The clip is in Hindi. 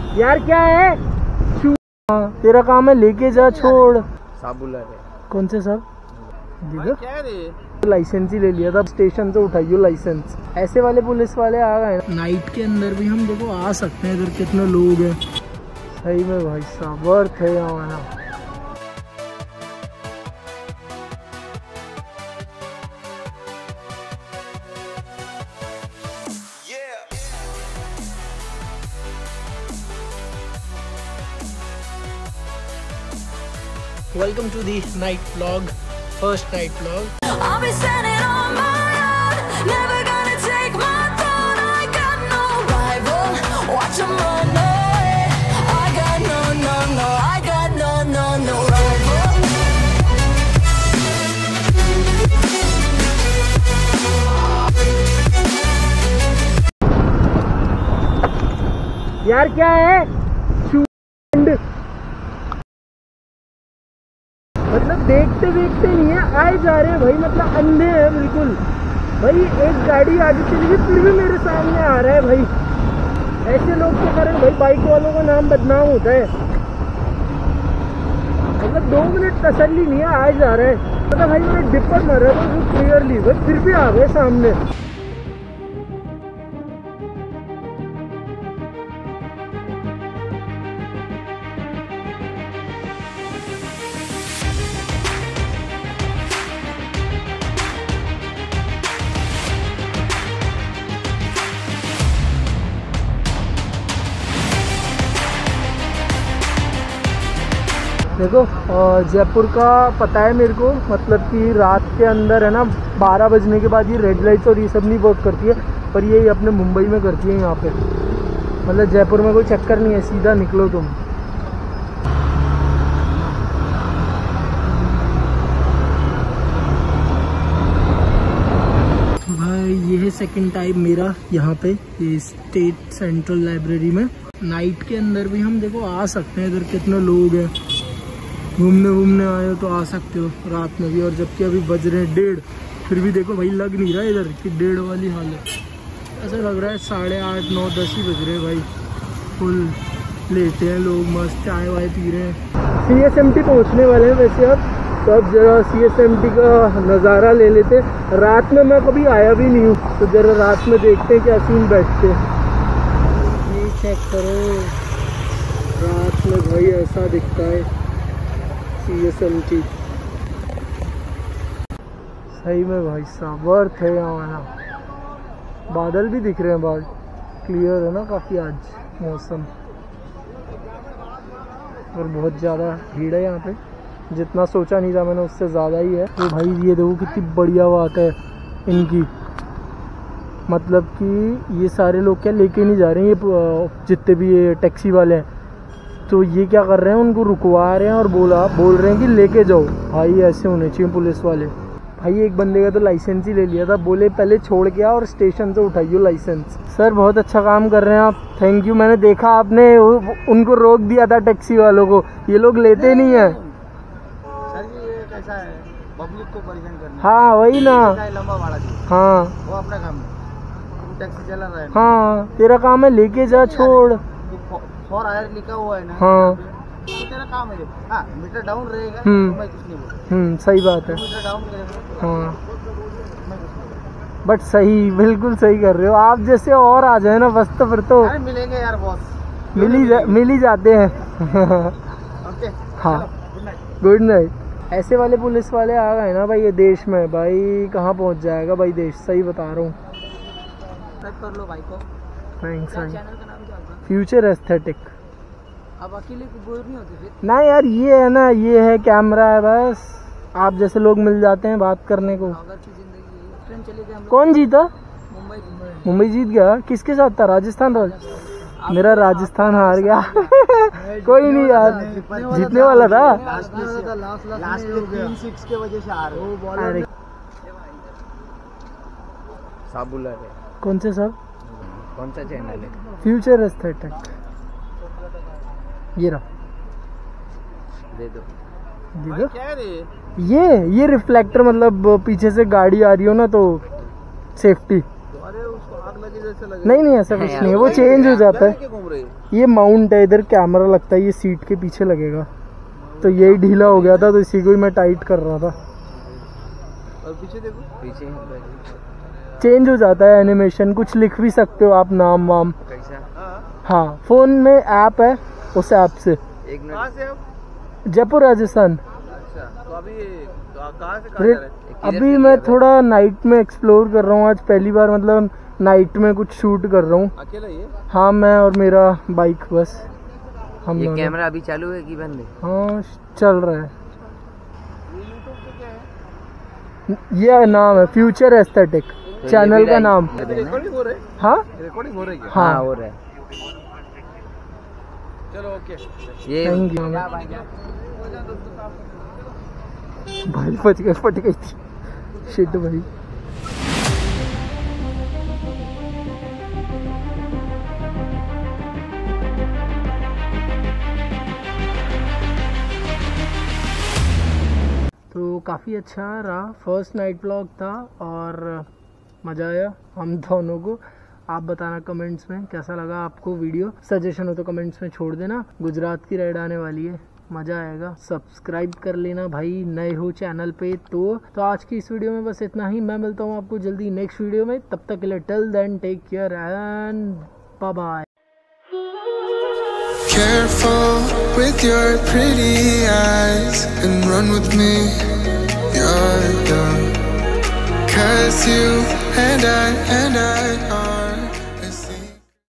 यार क्या है? तेरा काम है लेके जा, छोड़। साबुला है। कौन से साहब? लाइसेंस ही ले लिया था, स्टेशन से उठाइयो लाइसेंस। ऐसे वाले पुलिस वाले आ गए। नाइट के अंदर भी हम देखो आ सकते हैं, इधर कितने लोग हैं। सही में भाई साहब वर्थ है यहाँ आना। Welcome to the night vlog, first night vlog. I'll be standing on my own, never gonna take my throne. I got no rival, watch 'em run away. I got no, I got no rival. यार क्या है? मतलब देखते देखते नहीं है, आए जा रहे हैं भाई, मतलब अंधे हैं बिल्कुल भाई। एक गाड़ी आगे चली गई फिर भी मेरे सामने आ रहा है भाई। ऐसे लोग के कारण भाई बाइक वालों का नाम बदनाम होता है। मतलब 2 मिनट तसल्ली नहीं है, आए जा रहे हैं। मतलब भाई मेरे डिपर मर रहा था क्लियरली भाई, फिर भी आ गए सामने। देखो जयपुर का पता है मेरे को, मतलब कि रात के अंदर है ना 12 बजने के बाद ये रेड लाइट्स और ये सब नहीं वर्क करती है, पर ये अपने मुंबई में करती है यहाँ पे। मतलब जयपुर में कोई चक्कर नहीं है, सीधा निकलो तुम। भाई ये है सेकंड टाइम मेरा यहाँ पे, ये स्टेट सेंट्रल लाइब्रेरी में। नाइट के अंदर भी हम देखो आ सकते हैं, इधर कितने लोग हैं। घूमने आए हो तो आ सकते हो रात में भी। और जबकि अभी बज रहे हैं 1:30, फिर भी देखो भाई लग नहीं रहा इधर कि 1:30 वाली हालत। ऐसा लग रहा है 8:30, 9, 10 ही बज रहे हैं भाई। फुल लेटे हैं लोग, मस्त चाय वाय पी रहे हैं। CSMT पहुंचने वाले हैं वैसे अब, तो अब जरा CSMT का नज़ारा ले लेते। रात में मैं कभी आया भी नहीं हूँ, तो जरा रात में देखते हैं क्या सीन बैठते। ये चेक करो, रात में भाई ऐसा दिखता है CSMT। सही में भाई साहब वर्थ है यहाँ आना। बादल भी दिख रहे हैं, बाहर क्लियर है ना काफ़ी आज मौसम। और बहुत ज़्यादा भीड़ है यहाँ पे, जितना सोचा नहीं था मैंने उससे ज़्यादा ही है। तो भाई ये देखो कितनी बढ़िया बात है इनकी, मतलब कि ये सारे लोग क्या लेके नहीं जा रहे हैं, ये जितने भी ये टैक्सी वाले हैं, तो ये क्या कर रहे हैं उनको रुकवा रहे हैं और बोल रहे हैं कि लेके जाओ। भाई ऐसे होने चाहिए पुलिस वाले। भाई एक बंदे का तो लाइसेंस ही ले लिया था, बोले पहले छोड़ के आओ और स्टेशन से उठाइयो लाइसेंस। सर बहुत अच्छा काम कर रहे हैं आप, थैंक यू। मैंने देखा आपने उनको रोक दिया था टैक्सी वालों को, ये लोग लेते नहीं है। सर ये कैसा है, पब्लिक को परेशान करना। हाँ वही ना, लंबा भाड़ा। हाँ वो अपना काम है, टैक्सी चला रहा है। हाँ तेरा काम है लेके जा, छोड़। 4 आयर लिखा हुआ है ना। हाँ तेरा काम है। हाँ मीटर डाउन रहेगा तो मैं कुछ नहीं बोलूँ। सही बात है। मीटर डाउन रहेगा। हाँ बट सही, बिल्कुल सही कर रहे हो आप। जैसे और आ जाए ना बस, तो फिर तो अरे मिलेंगे यार बॉस, मिल ही जाते हैं। ओके हाँ गुड नाइट। ऐसे वाले पुलिस वाले आ गए ना भाई ये देश में, भाई कहाँ पहुँच जाएगा भाई देश, सही बता रहा हूँ। कर लो भाई को। थैंक्स। चैनल का नाम क्या होगा? Future aesthetic. अब अकेले को बोर नहीं होते फिर? ना यार ये है ना, ये है कैमरा है बस, आप जैसे लोग मिल जाते हैं बात करने को। अगर की जिंदगी ट्रेन चले गए हम लोग। कौन जीता? मुंबई जीत गया। किसके साथ था? राजस्थान मेरा राजस्थान हार गया। कोई नहीं यार, जीतने वाला था। लास्ट 3-6 के वजह से हार गए। साबुला है। कौन से साहब? कौन सा चैनल है? Future aesthetic. ये रहा, दे दो। क्या है ये रिफ्लेक्टर, मतलब पीछे से गाड़ी आ रही हो ना तो सेफ्टी। अरे उसको आग लगे जैसे लगे। नहीं ऐसा कुछ नहीं है, वो चेंज हो जाता है। ये माउंट है, इधर कैमरा लगता है, ये सीट के पीछे लगेगा। तो यही ढीला हो गया था तो इसी को ही मैं टाइट कर रहा था। और पीछे देखो, पीछे चेंज हो जाता है एनिमेशन, कुछ लिख भी सकते हो आप नाम वाम। हाँ फोन में ऐप है, उस ऐप से। एक मिनट, कहाँ से आप? जयपुर राजस्थान। अच्छा, तो अभी कहाँ से कहाँ जा रहे हैं? अभी मैं थोड़ा नाइट में एक्सप्लोर कर रहा हूँ, आज पहली बार मतलब नाइट में कुछ शूट कर रहा हूँ। अकेला ये? हाँ, मैं और मेरा बाइक, बस हम। ये कैमरा अभी चालू है कि बंद है? हाँ चल रहा है। ये नाम है फ्यूचर एस्थेटिक, चैनल का नाम। रिकॉर्डिंग हो रहा है? हाँ रिकॉर्डिंग हो रही है? हाँ हो रहा है। चलो ओके, ये थैंक यू भाई। फट गई थी शिट भाई। तो काफ़ी अच्छा रहा, फर्स्ट नाइट व्लॉग था और मज़ा आया हम दोनों को। आप बताना कमेंट्स में कैसा लगा आपको वीडियो, सजेशन हो तो कमेंट्स में छोड़ देना। गुजरात की राइड आने वाली है, मज़ा आएगा। सब्सक्राइब कर लेना भाई, नए हो चैनल पे तो आज की इस वीडियो में बस इतना ही। मैं मिलता हूँ आपको जल्दी नेक्स्ट वीडियो में, तब तक के लिए till then take care and bye bye. Careful with your pretty eyes and run with me, you're done. 'Cause you and I